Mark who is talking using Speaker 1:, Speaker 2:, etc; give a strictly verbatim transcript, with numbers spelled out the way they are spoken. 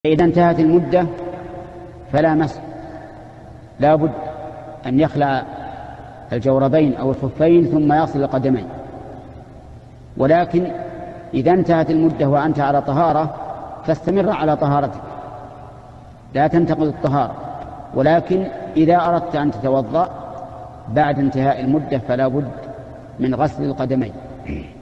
Speaker 1: إذا انتهت المدة فلا مس، لا بد أن يخلع الجوربين أو الخفين ثم يغسل القدمين. ولكن إذا انتهت المدة وأنت على طهارة فاستمر على طهارتك، لا تنتقض الطهارة. ولكن إذا أردت أن تتوضأ بعد انتهاء المدة فلا بد من غسل القدمين.